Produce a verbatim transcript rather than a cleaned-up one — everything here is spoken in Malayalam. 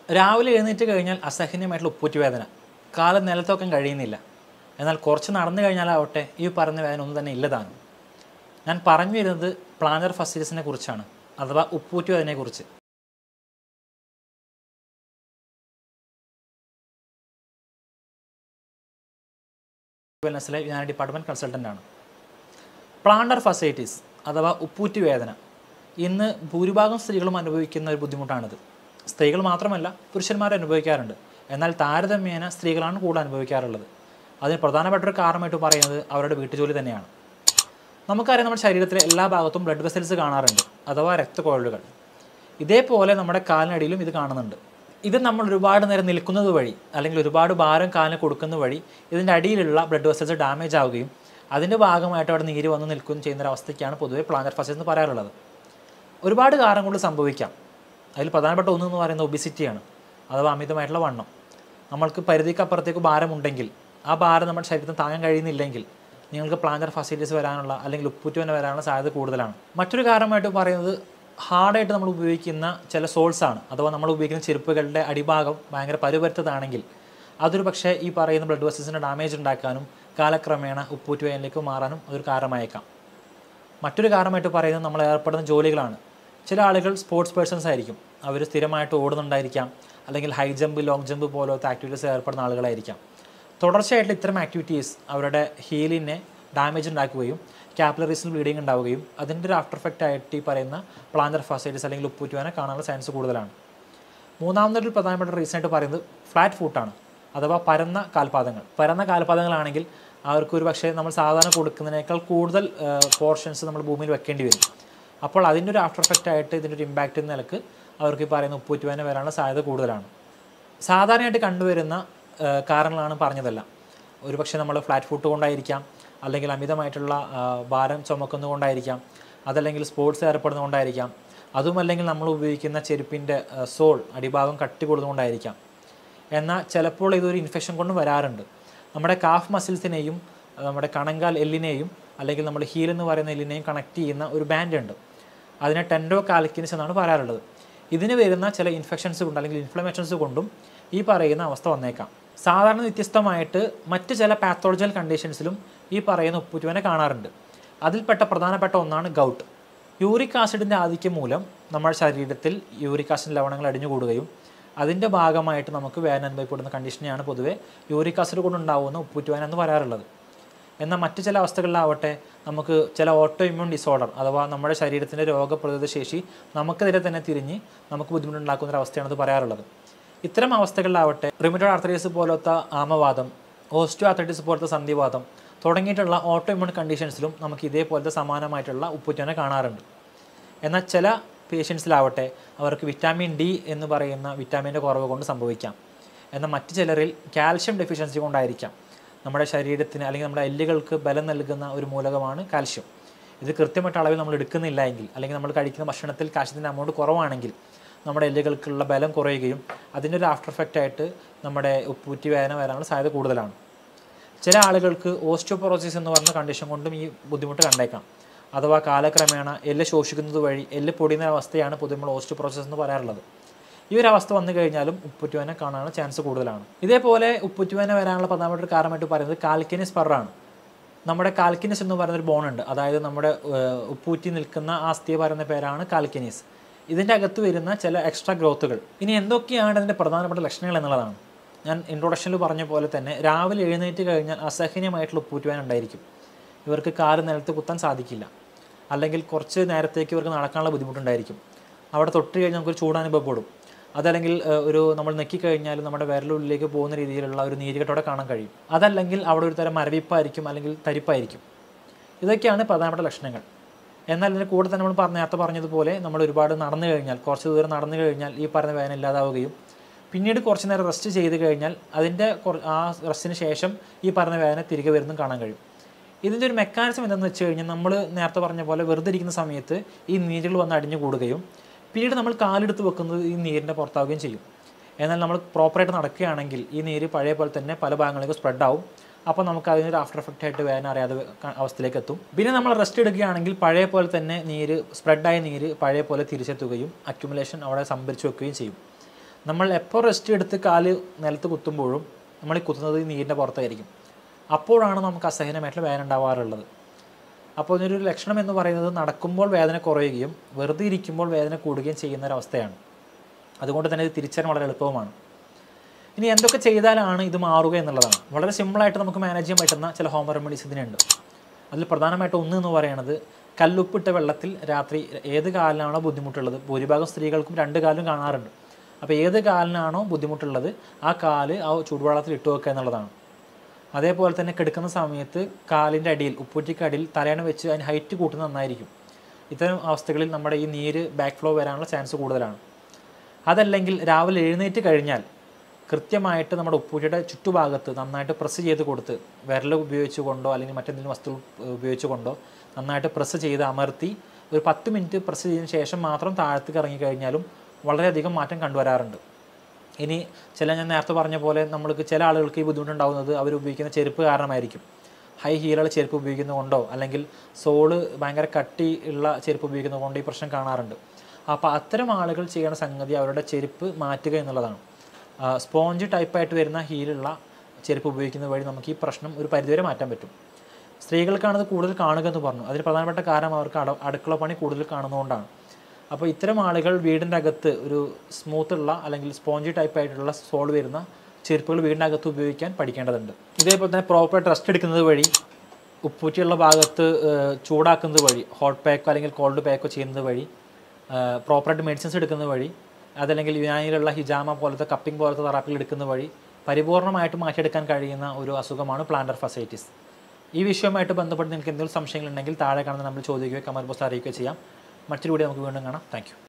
രാവിലെ എഴുന്നേറ്റ് കഴിഞ്ഞാൽ അസഹനീയമായിട്ടുള്ള ഉപ്പൂറ്റി വേദന, കാലം നിലത്ത് കഴിയുന്നില്ല. എന്നാൽ കുറച്ച് നടന്നു കഴിഞ്ഞാലാവട്ടെ ഈ പറഞ്ഞ വേദന ഒന്നും തന്നെ ഇല്ലതാണ്. ഞാൻ പറഞ്ഞു വരുന്നത് പ്ലാനർ ഫാസ്റ്റിറ്റിസിനെ കുറിച്ചാണ്, അഥവാ ഉപ്പൂറ്റി വേദനയെക്കുറിച്ച്. വെൽനസ്സിലെ ഞാൻ ഡിപ്പാർട്ട്മെൻറ്റ് കൺസൾട്ടൻ്റാണ്. പ്ലാനർ ഫാസ്റ്റിറ്റിസ് അഥവാ ഉപ്പൂറ്റി വേദന ഇന്ന് ഭൂരിഭാഗം സ്ത്രീകളും അനുഭവിക്കുന്ന ഒരു ബുദ്ധിമുട്ടാണിത്. സ്ത്രീകൾ മാത്രമല്ല പുരുഷന്മാരും അനുഭവിക്കാറുണ്ട്. എന്നാൽ താരതമ്യേന സ്ത്രീകളാണ് കൂടുതൽ അനുഭവിക്കാറുള്ളത്. അതിന് പ്രധാനപ്പെട്ടൊരു കാരണമായിട്ട് പറയുന്നത് അവരുടെ വീട്ടുജോലി തന്നെയാണ്. നമുക്കറിയാം, നമ്മുടെ ശരീരത്തിലെ എല്ലാ ഭാഗത്തും ബ്ലഡ് വെസൽസ് കാണാറുണ്ട്, അഥവാ രക്തക്കുഴലുകൾ. ഇതേപോലെ നമ്മുടെ കാലിനടിയിലും ഇത് കാണുന്നുണ്ട്. ഇത് നമ്മൾ ഒരുപാട് നേരം നിൽക്കുന്നത് വഴി അല്ലെങ്കിൽ ഒരുപാട് ഭാരം കാലിന് കൊടുക്കുന്ന വഴി ഇതിൻ്റെ അടിയിലുള്ള ബ്ലഡ് വെസൽസ് ഡാമേജ് ആവുകയും അതിൻ്റെ ഭാഗമായിട്ട് അവിടെ നീര് വന്ന് നിൽക്കുകയും ചെയ്യുന്നൊരവസ്ഥയ്ക്കാണ് പൊതുവെ പ്ലാനർ ഫാസ്റ്റിറ്റിസ് എന്ന് പറയാറുള്ളത്. ഒരുപാട് കാരണം കൊണ്ട് സംഭവിക്കാം. അതിൽ പ്രധാനപ്പെട്ട ഒന്നെന്ന് പറയുന്നത് ഒബിസിറ്റിയാണ്, അഥവാ അമിതമായിട്ടുള്ള വണ്ണം. നമ്മൾക്ക് പരിധിക്കപ്പുറത്തേക്ക് ഭാരമുണ്ടെങ്കിൽ ആ ഭാരം നമ്മുടെ ശരീരത്തിന് താങ്ങാൻ കഴിയുന്നില്ലെങ്കിൽ നിങ്ങൾക്ക് പ്ലാനർ ഫാസ്റ്റിറ്റിസ് വരാനുള്ള അല്ലെങ്കിൽ ഉപ്പൂറ്റി വേദന വരാനുള്ള സാധ്യത കൂടുതലാണ്. മറ്റൊരു കാരണമായിട്ട് പറയുന്നത് ഹാർഡായിട്ട് നമ്മൾ ഉപയോഗിക്കുന്ന ചില സോൾസാണ്, അഥവാ നമ്മൾ ഉപയോഗിക്കുന്ന ചെരുപ്പുകളുടെ അടിഭാഗം ഭയങ്കര പരുപരുത്തതാണെങ്കിൽ അതൊരു പക്ഷേ ഈ പറയുന്ന ബ്ലഡ് വെസൽസിന് ഡാമേജ് ഉണ്ടാക്കാനും കാലക്രമേണ ഉപ്പൂറ്റി വേദനയിലേക്ക് മാറാനും അതൊരു കാരണമായേക്കാം. മറ്റൊരു കാരണമായിട്ട് പറയുന്നത് നമ്മൾ ഏർപ്പെടുന്ന ജോലികളാണ്. ചില ആളുകൾ സ്പോർട്സ് പേഴ്സൺസ് ആയിരിക്കും, അവർ സ്ഥിരമായിട്ട് ഓടുന്നുണ്ടായിരിക്കാം, അല്ലെങ്കിൽ ഹൈ ജമ്പ് ലോങ് ജമ്പ് പോലത്തെ ആക്ടിവിറ്റീസ് ഏർപ്പെടുന്ന ആളുകളായിരിക്കാം. തുടർച്ചയായിട്ട് ഇത്തരം ആക്ടിവിറ്റീസ് അവരുടെ ഹീലിനെ ഡാമേജ് ഉണ്ടാക്കുകയും കാപ്പിലറീസിൽ ബ്ലീഡിങ് ഉണ്ടാവുകയും അതിൻ്റെ ഒരു ആഫ്റ്റർ എഫക്റ്റ് ആയിട്ട് ഈ പറയുന്ന പ്ലാനർ ഫാസ്റ്റിറ്റിസ് അല്ലെങ്കിൽ ഉപ്പൂറ്റി വേദന കാണാനുള്ള ചാൻസ് കൂടുതലാണ്. മൂന്നാമതൊരു പ്രധാനപ്പെട്ട റീസൺ ആയിട്ട് പറയുന്നത് ഫ്ലാറ്റ് ഫൂട്ടാണ്, അഥവാ പരന്ന കാൽപാദങ്ങൾ. പരന്ന കാൽപാദങ്ങളാണെങ്കിൽ അവർക്കൊരു പക്ഷേ നമ്മൾ സാധാരണ കൊടുക്കുന്നതിനേക്കാൾ കൂടുതൽ പോർഷൻസ് നമ്മൾ ഭൂമിയിൽ വെക്കേണ്ടി വരും. അപ്പോൾ അതിൻ്റെ ഒരു ആഫ്റ്റർ എഫക്റ്റ് ആയിട്ട് ഇതിൻ്റെ ഒരു ഇമ്പാക്റ്റ് എന്ന നിലക്ക് അവർക്ക് ഈ പറയുന്ന ഉപ്പൂറ്റി വേദന വരാനുള്ള സാധ്യത കൂടുതലാണ്. സാധാരണയായിട്ട് കണ്ടുവരുന്ന കാരണങ്ങളാണ് പറഞ്ഞതല്ല. ഒരു പക്ഷേ നമ്മൾ ഫ്ലാറ്റ് ഫുട്ട് കൊണ്ടായിരിക്കാം, അല്ലെങ്കിൽ അമിതമായിട്ടുള്ള ഭാരം ചുമക്കുന്നതുകൊണ്ടായിരിക്കാം, അതല്ലെങ്കിൽ സ്പോർട്സ് ഏർപ്പെടുന്നതുകൊണ്ടായിരിക്കാം, അതുമല്ലെങ്കിൽ നമ്മൾ ഉപയോഗിക്കുന്ന ചെരുപ്പിൻ്റെ സോൾ അടിഭാഗം കട്ടി കൊടുത്തുകൊണ്ടായിരിക്കാം. എന്നാൽ ചിലപ്പോൾ ഇതൊരു ഇൻഫെക്ഷൻ കൊണ്ട് വരാറുണ്ട്. നമ്മുടെ കാഫ് മസിൽസിനെയും നമ്മുടെ കണങ്കാൽ എല്ലിനെയും അല്ലെങ്കിൽ നമ്മൾ ഹീൽ എന്ന് പറയുന്ന എല്ലിനെയും കണക്ട് ചെയ്യുന്ന ഒരു ബാൻഡ് ഉണ്ട്. അതിനെ ടെൻഡോ കാൽക്കിനിസ് എന്നാണ് പറയാറുള്ളത്. ഇതിന് വരുന്ന ചില ഇൻഫെക്ഷൻസ് കൊണ്ട് അല്ലെങ്കിൽ ഇൻഫ്ലമേഷൻസ് കൊണ്ടും ഈ പറയുന്ന അവസ്ഥ വന്നേക്കാം. സാധാരണ വ്യത്യസ്തമായിട്ട് മറ്റ് ചില പാത്തോളജിക്കൽ കണ്ടീഷൻസിലും ഈ പറയുന്ന ഉപ്പൂറ്റി വേദന കാണാറുണ്ട്. അതിൽപ്പെട്ട പ്രധാനപ്പെട്ട ഒന്നാണ് ഗൗട്ട്. യൂറിക് ആസിഡിൻ്റെ ആധിക്യം മൂലം നമ്മുടെ ശരീരത്തിൽ യൂറിക് ആസിഡ് ലവണങ്ങൾ അടിഞ്ഞുകൂടുകയും അതിൻ്റെ ഭാഗമായിട്ട് നമുക്ക് വേദന അനുഭവപ്പെടുന്ന കണ്ടീഷനെയാണ് പൊതുവെ യൂറിക് ആസിഡ് കൊണ്ടുണ്ടാവുന്ന ഉപ്പൂറ്റി വേദന എന്ന് പറയാറുള്ളത്. എന്നാൽ മറ്റ് ചില അവസ്ഥകളിലാവട്ടെ നമുക്ക് ചില ഓട്ടോ ഇമ്മ്യൂൺ ഡിസോർഡർ, അഥവാ നമ്മുടെ ശരീരത്തിൻ്റെ രോഗപ്രതിരോധ ശേഷി നമുക്കെതിരെ തന്നെ തിരിഞ്ഞ് നമുക്ക് ബുദ്ധിമുട്ടുണ്ടാക്കുന്ന ഒരു അവസ്ഥയാണത് പറയാറുള്ളത്. ഇത്തരം അവസ്ഥകളിലാവട്ടെ റിമറ്റോയ്ഡ് ആർത്രൈറ്റിസ് പോലത്തെ ആമവാദം, ഓസ്റ്റിയോ ആർത്രൈറ്റിസ് പോലത്തെ സന്ധിവാദം തുടങ്ങിയിട്ടുള്ള ഓട്ടോ ഇമ്മ്യൂൺ കണ്ടീഷൻസിലും നമുക്ക് ഇതേപോലത്തെ സമാനമായിട്ടുള്ള ഉപ്പൂറ്റി വേദന കാണാറുണ്ട്. എന്നാൽ ചില പേഷ്യൻസിലാവട്ടെ അവർക്ക് വിറ്റാമിൻ ഡി എന്ന് പറയുന്ന വിറ്റാമിൻ്റെ കുറവ് കൊണ്ട് സംഭവിക്കാം. എന്നാൽ മറ്റു ചിലരിൽ കാൽഷ്യം ഡെഫിഷ്യൻസി കൊണ്ടായിരിക്കാം. നമ്മുടെ ശരീരത്തിന് അല്ലെങ്കിൽ നമ്മുടെ എല്ലുകൾക്ക് ബലം നൽകുന്ന ഒരു മൂലകമാണ് കാൽഷ്യം. ഇത് കൃത്യമായിട്ട് അളവിൽ നമ്മൾ എടുക്കുന്നില്ല എങ്കിൽ, അല്ലെങ്കിൽ നമ്മൾ കഴിക്കുന്ന ഭക്ഷണത്തിൽ കാൽഷ്യത്തിൻ്റെ അമൗണ്ട് കുറവാണെങ്കിൽ നമ്മുടെ എല്ലുകൾക്കുള്ള ബലം കുറയുകയും അതിൻ്റെ ഒരു ആഫ്റ്റർ എഫക്റ്റ് ആയിട്ട് നമ്മുടെ ഉപ്പൂറ്റി വേദന വരാനുള്ള സാധ്യത കൂടുതലാണ്. ചില ആളുകൾക്ക് ഓസ്റ്റിയോപൊറോസിസ് എന്ന് പറയുന്ന കണ്ടീഷൻ കൊണ്ടും ഈ ബുദ്ധിമുട്ട് കണ്ടേക്കാം. അഥവാ കാലക്രമേണ എല്ല് ശോഷിക്കുന്നത് വഴി എല്ല് പൊടിയുന്ന അവസ്ഥയാണ് പൊതുവെ നമ്മൾ ഓസ്റ്റിയോപൊറോസിസ് എന്ന് പറയാറുള്ളത്. ഈ ഒരു അവസ്ഥ വന്നു കഴിഞ്ഞാലും ഉപ്പൂറ്റി വേദന കാണാനുള്ള ചാൻസ് കൂടുതലാണ്. ഇതേപോലെ ഉപ്പൂറ്റി വേദന വരാനുള്ള പ്രധാനപ്പെട്ട ഒരു കാരണമായിട്ട് പറയുന്നത് കാൽക്കിനിസ് സ്പറാണ്. നമ്മുടെ കാൽക്കിനിസ് എന്ന് പറയുന്നൊരു ബോണുണ്ട്, അതായത് നമ്മുടെ ഉപ്പൂറ്റി നിൽക്കുന്ന ആ അസ്ഥിയെ പറയുന്ന പേരാണ് കാൽക്കിനിസ്. ഇതിൻ്റെ അകത്ത് വരുന്ന ചില എക്സ്ട്രാ ഗ്രോത്തുകൾ. ഇനി എന്തൊക്കെയാണ് അതിൻ്റെ പ്രധാനപ്പെട്ട ലക്ഷണങ്ങൾ എന്നുള്ളതാണ്. ഞാൻ ഇൻട്രൊഡക്ഷനിൽ പറഞ്ഞ പോലെ തന്നെ രാവിലെ എഴുന്നേറ്റ് കഴിഞ്ഞാൽ അസഹനീയമായിട്ടുള്ള ഉപ്പൂറ്റി വേദന ഉണ്ടായിരിക്കും. ഇവർക്ക് കാല് നിലത്ത് കുത്താൻ സാധിക്കില്ല, അല്ലെങ്കിൽ കുറച്ച് നേരത്തേക്ക് ഇവർക്ക് നടക്കാനുള്ള ബുദ്ധിമുട്ടുണ്ടായിരിക്കും. അവിടെ തൊട്ട് കഴിഞ്ഞാൽ നമുക്കൊരു ചൂടനുഭവപ്പെടും. അതല്ലെങ്കിൽ ഒരു നമ്മൾ നെക്കിക്കഴിഞ്ഞാൽ നമ്മുടെ വിരലുള്ളിലേക്ക് പോകുന്ന രീതിയിലുള്ള ഒരു നീരുകെട്ടോടെ കാണാൻ കഴിയും. അതല്ലെങ്കിൽ അവിടെ ഒരു തരം മരവിപ്പായിരിക്കും, അല്ലെങ്കിൽ തരിപ്പായിരിക്കും. ഇതൊക്കെയാണ് പ്രധാനപ്പെട്ട ലക്ഷണങ്ങൾ. എന്നാൽ ഇതിൻ്റെ കൂടെ തന്നെ നമ്മൾ പറഞ്ഞ നേരത്തെ പറഞ്ഞതുപോലെ നമ്മൾ ഒരുപാട് നടന്നു കഴിഞ്ഞാൽ, കുറച്ച് ദൂരം നടന്നു കഴിഞ്ഞാൽ ഈ പറഞ്ഞ വേദന ഇല്ലാതാവുകയും പിന്നീട് കുറച്ച് നേരം റെസ്റ്റ് ചെയ്ത് കഴിഞ്ഞാൽ അതിൻ്റെ ആ റെസ്റ്റിന് ശേഷം ഈ പറഞ്ഞ വേദന തിരികെ വരുന്നതും കാണാൻ കഴിയും. ഇതിൻ്റെ ഒരു മെക്കാനിസം എന്താണെന്ന് വെച്ച് കഴിഞ്ഞാൽ നമ്മൾ നേരത്തെ പറഞ്ഞ പോലെ വെറുതെ ഇരിക്കുന്ന സമയത്ത് ഈ നീരുകൾ വന്ന് അടിഞ്ഞു കൂടുകയും പിന്നീട് നമ്മൾ കാലെടുത്ത് വെക്കുന്നത് ഈ നീരിൻ്റെ പുറത്താവുകയും ചെയ്യും. എന്നാൽ നമ്മൾ പ്രോപ്പറായിട്ട് നടക്കുകയാണെങ്കിൽ ഈ നീര് പഴയ പോലെ തന്നെ പല ഭാഗങ്ങളിലേക്ക് സ്പ്രെഡ് ആവും. അപ്പോൾ നമുക്ക് അതിനൊരു ആഫ്റ്റർ എഫക്റ്റ് ആയിട്ട് വേദന അറിയാതെ അവസ്ഥയിലേക്ക് എത്തും. പിന്നെ നമ്മൾ റെസ്റ്റ് എടുക്കുകയാണെങ്കിൽ പഴയ പോലെ തന്നെ നീര് സ്പ്രെഡായ നീര് പഴയ പോലെ തിരിച്ചെത്തുകയും അക്യുമുലേഷൻ അവിടെ സംഭരിച്ചു വെക്കുകയും ചെയ്യും. നമ്മൾ എപ്പോൾ റെസ്റ്റ് എടുത്ത് കാല് നിലത്ത് കുത്തുമ്പോഴും നമ്മൾ ഈ കുത്തുന്നത് ഈ നീരിൻ്റെ പുറത്തായിരിക്കും. അപ്പോഴാണ് നമുക്ക് അസഹനമായിട്ടുള്ള വേദന ഉണ്ടാവാറുള്ളത്. അപ്പോൾ ഇതിനൊരു ലക്ഷണം എന്ന് പറയുന്നത് നടക്കുമ്പോൾ വേദന കുറയുകയും വെറുതെ ഇരിക്കുമ്പോൾ വേദന കൂടുകയും ചെയ്യുന്ന ഒരവസ്ഥയാണ്. അതുകൊണ്ട് തന്നെ ഇത് തിരിച്ചറിയാൻ വളരെ എളുപ്പവുമാണ്. ഇനി എന്തൊക്കെ ചെയ്താലാണ് ഇത് മാറുക എന്നുള്ളതാണ്. വളരെ സിമ്പിളായിട്ട് നമുക്ക് മാനേജ് ചെയ്യാൻ പറ്റുന്ന ചില ഹോം റെമഡീസ് ഇതിനുണ്ട്. അതിൽ പ്രധാനമായിട്ട് ഒന്ന് എന്ന് പറയുന്നത് കല്ലുപ്പിട്ട വെള്ളത്തിൽ രാത്രി ഏത് കാലിനാണോ ബുദ്ധിമുട്ടുള്ളത്, ഭൂരിഭാഗം സ്ത്രീകൾക്കും രണ്ട് കാലും കാണാറുണ്ട്. അപ്പോൾ ഏത് കാലിനാണോ ബുദ്ധിമുട്ടുള്ളത് ആ കാല് ആ ചൂടുവെള്ളത്തിൽ ഇട്ട് വെക്കുക എന്നുള്ളതാണ്. അതേപോലെ തന്നെ കിടക്കുന്ന സമയത്ത് കാലിൻ്റെ അടിയിൽ ഉപ്പൂറ്റിക്കടിയിൽ തലയണ വെച്ച് അതിന് ഹൈറ്റ് കൂട്ടുന്നത് നന്നായിരിക്കും. ഇത്തരം അവസ്ഥകളിൽ നമ്മുടെ ഈ നീര് ബാക്ക് ഫ്ലോ വരാനുള്ള ചാൻസ് കൂടുതലാണ്. അതല്ലെങ്കിൽ രാവിലെ എഴുന്നേറ്റ് കഴിഞ്ഞാൽ കൃത്യമായിട്ട് നമ്മുടെ ഉപ്പൂറ്റിയുടെ ചുറ്റുഭാഗത്ത് നന്നായിട്ട് പ്രസ് ചെയ്ത് കൊടുത്ത് വിരൽ ഉപയോഗിച്ച് കൊണ്ടോ അല്ലെങ്കിൽ മറ്റെന്തെങ്കിലും വസ്തു ഉപയോഗിച്ച് കൊണ്ടോ നന്നായിട്ട് പ്രസ് ചെയ്ത് അമർത്തി ഒരു പത്ത് മിനിറ്റ് പ്രസ് ചെയ്തതിന് ശേഷം മാത്രം താഴത്തേക്ക് ഇറങ്ങിക്കഴിഞ്ഞാലും വളരെയധികം മാറ്റം കണ്ടുവരാറുണ്ട്. ഇനി ചില ഞാൻ നേരത്തെ പറഞ്ഞ പോലെ നമ്മൾക്ക് ചില ആളുകൾക്ക് ഈ ബുദ്ധിമുട്ടുണ്ടാകുന്നത് അവർ ഉപയോഗിക്കുന്ന ചെരുപ്പ് കാരണമായിരിക്കും. ഹൈ ഹീലുള്ള ചെരുപ്പ് ഉപയോഗിക്കുന്നതുകൊണ്ടോ അല്ലെങ്കിൽ സോള് ഭയങ്കര കട്ടി ഉള്ള ചെരുപ്പ് ഉപയോഗിക്കുന്നത് കൊണ്ടോ ഈ പ്രശ്നം കാണാറുണ്ട്. അപ്പോൾ അത്തരം ആളുകൾ ചെയ്യുന്ന സംഗതി അവരുടെ ചെരുപ്പ് മാറ്റുക എന്നുള്ളതാണ്. സ്പോഞ്ച് ടൈപ്പായിട്ട് വരുന്ന ഹീലുള്ള ചെരുപ്പ് ഉപയോഗിക്കുന്നത് വഴി നമുക്ക് ഈ പ്രശ്നം ഒരു പരിധിവരെ മാറ്റാൻ പറ്റും. സ്ത്രീകൾക്കാണത് കൂടുതൽ കാണുക എന്ന് പറഞ്ഞു. അതിന് പ്രധാനപ്പെട്ട കാരണം അവർക്ക് അട അടുക്കള പണി കൂടുതൽ കാണുന്നതുകൊണ്ടാണ്. അപ്പോൾ ഇത്തരം ആളുകൾ വീടിൻ്റെ അകത്ത് ഒരു സ്മൂത്തുള്ള അല്ലെങ്കിൽ സ്പോഞ്ച് ടൈപ്പായിട്ടുള്ള സോൾ വരുന്ന ചെരുപ്പുകൾ വീടിൻ്റെ അകത്ത് ഉപയോഗിക്കാൻ പഠിക്കേണ്ടതുണ്ട്. ഇതേപോലെ തന്നെ പ്രോപ്പറായിട്ട് റെസ്റ്റ് എടുക്കുന്നത് വഴി ഉപ്പൂറ്റിയുള്ള ഭാഗത്ത് ചൂടാക്കുന്നത് വഴി ഹോട്ട് പാക്കോ അല്ലെങ്കിൽ കോൾഡ് പാക്കോ ചെയ്യുന്നത് വഴി പ്രോപ്പറായിട്ട് മെഡിസിൻസ് എടുക്കുന്നത് വഴി അതല്ലെങ്കിൽ യുനാനിയിലുള്ള ഹിജാമ പോലത്തെ കപ്പിംഗ് പോലത്തെ തെറാപ്പികൾ എടുക്കുന്ന വഴി പരിപൂർണമായിട്ട് മാറ്റിയെടുക്കാൻ കഴിയുന്ന ഒരു അസുഖമാണ് പ്ലാന്റർ ഫസൈറ്റിസ്. ഈ വിഷയവുമായിട്ട് ബന്ധപ്പെട്ട് നിങ്ങൾക്ക് എന്തെങ്കിലും സംശയങ്ങളുണ്ടെങ്കിൽ താഴെ കാണുന്ന നമ്മൾ ചോദിക്കുകയോ കമൻറ്റ് ബോക്സിൽ അറിയിക്കുകയോ ചെയ്യാം. മറ്റൊരു വീഡിയോ നമുക്ക് വീണ്ടും കാണാം. Thank U.